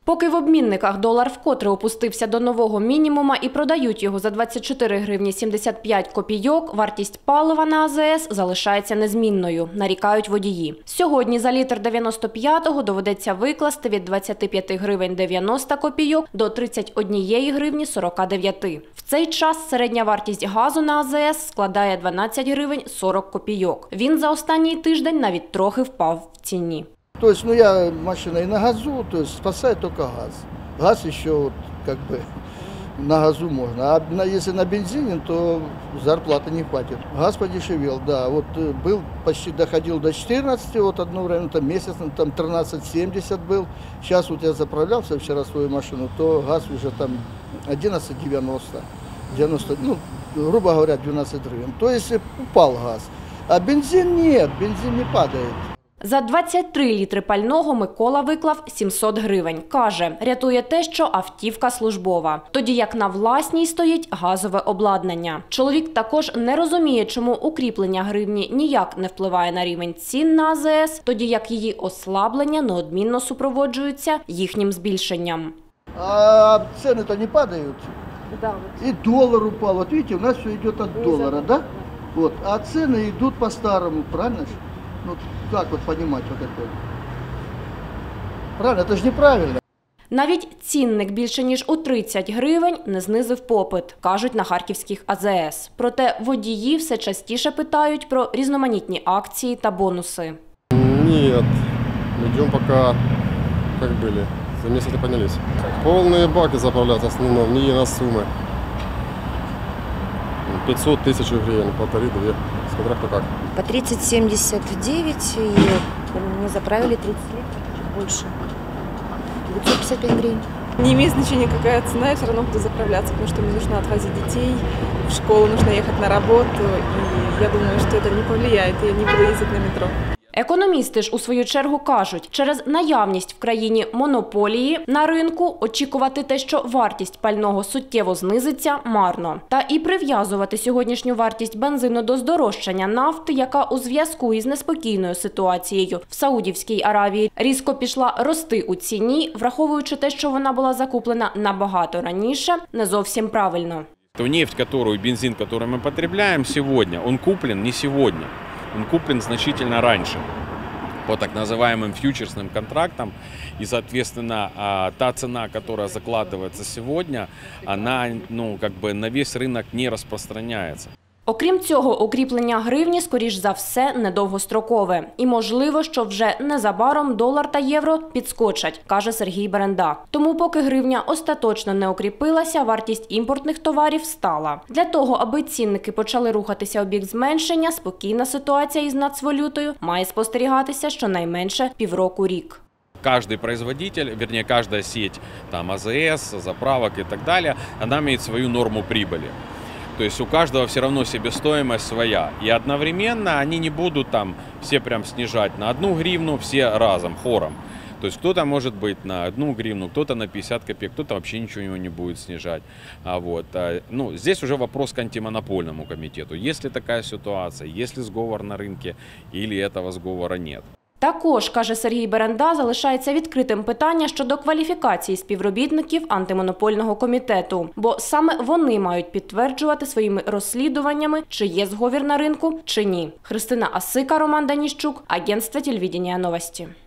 Поки в обмінниках долар вкотре опустився до нового мінімума і продають його за 24 гривні 75 копійок, вартість палива на АЗС залишається незмінною, нарікають водії. Сьогодні за літр 95-го доведеться викласти від 25 гривень 90 копійок до 31 гривні 49. В цей час середня вартість газу на АЗС складає 12 гривень 40 копійок. Він за останній тиждень навіть трохи впав в ціні. То есть, я машиной на газу, то есть спасает только газ. Газ еще вот, как бы на газу можно, а если на бензине, то зарплаты не хватит. Газ подешевел, да, вот был, почти доходил до 14, вот одно время, там месяц, там 13,70 был. Сейчас вот я заправлялся вчера свою машину, то газ уже там 11,90, 90, ну, грубо говоря, 12 гривен. То есть упал газ. А бензин нет, бензин не падает. За 23 літри пального Микола виклав 700 гривень. Каже, рятує те, що автівка службова. Тоді як на власній стоїть газове обладнання. Чоловік також не розуміє, чому укріплення гривні ніяк не впливає на рівень цін на АЗС, тоді як її ослаблення неодмінно супроводжуються їхнім збільшенням. А цены-то не падают. Да, вот. И доллар упал. Вот видите, у нас все идет от доллара, да? Вот. А цены идут по-старому, правильно же? Ну, как вот понимать вот это? Правильно, это же неправильно. Навіть цінник більше ніж у 30 гривень не знизив попит, кажуть на харківських АЗС. Проте водії все частіше питають про різноманітні акції та бонуси. Ні, йдемо поки, як були, за місяць не піднялися. Повні баки заправляти в основному, не на суми. 500 тысяч гривен, 1,5-2, смотря кто как. По 30,79 и мы заправили 30 литров, чуть больше. 955 гривен. Не имеет значения, какая цена, я все равно буду заправляться, потому что мне нужно отвозить детей, в школу нужно ехать на работу, и я думаю, что это не повлияет, я не буду ездить на метро. Економісти ж у свою чергу кажуть, через наявність в країні монополії на ринку очікувати те, що вартість пального суттєво знизиться, марно. Та і прив'язувати сьогоднішню вартість бензину до здорожчання нафти, яка у зв'язку із неспокійною ситуацією в Саудівській Аравії різко пішла рости у ціні, враховуючи те, що вона була закуплена набагато раніше, не зовсім правильно. Нефть, бензин, который мы потребляем сегодня, он куплен не сегодня. Он куплен значительно раньше по так называемым фьючерсным контрактам. И, соответственно, та цена, которая закладывается сегодня, она на весь рынок не распространяется. Окрім цього, укріплення гривні, скоріш за все, недовгострокове. І можливо, що вже незабаром долар та євро підскочать, каже Сергій Беренда. Тому поки гривня остаточно не укріпилася, вартість імпортних товарів стала. Для того, аби цінники почали рухатися у бік зменшення, спокійна ситуація із нацвалютою має спостерігатися щонайменше півроку-рік. Каждый производитель, вернее, каждая сеть АЗС, заправок и так далее, она имеет свою норму прибыли. То есть у каждого все равно себестоимость своя. И одновременно они не будут там все прям снижать на 1 гривну, все разом, хором. То есть кто-то может быть на 1 гривну, кто-то на 50 копеек, кто-то вообще ничего не будет снижать. Здесь уже вопрос к антимонопольному комитету. Есть ли такая ситуация, есть ли сговор на рынке или этого сговора нет. Також, каже Сергій Беренда, залишається відкритим питання щодо кваліфікації співробітників антимонопольного комітету, бо саме вони мають підтверджувати своїми розслідуваннями, чи є зговір на ринку, чи ні. Христина Асика, Роман Даніщук, Агентство телевидения новости.